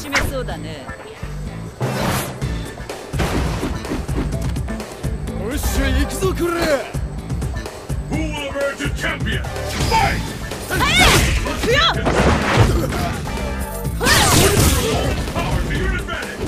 しめそうだね。 よっしゃ行くぞこれ。 Who will emerge a champion? Fight! 行くよ。 Power to your advantage!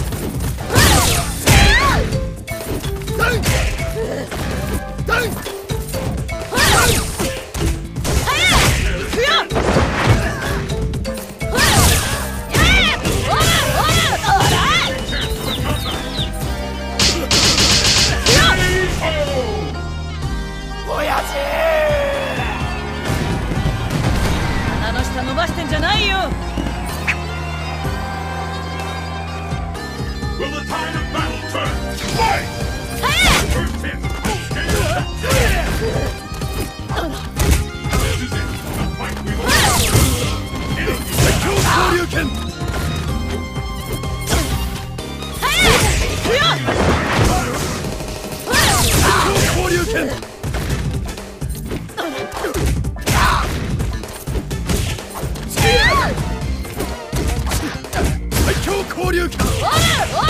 あの下伸ばしてんじゃないよ。 Will the tide of battle turn? Fight! First hit! This is it! The fight we will enemy 交流拳。交流拳。最強交流拳。